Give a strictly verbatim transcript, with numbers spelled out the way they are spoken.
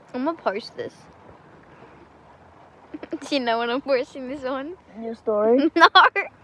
I'm gonna post this. Do you know when I'm posting this on? Your story? No.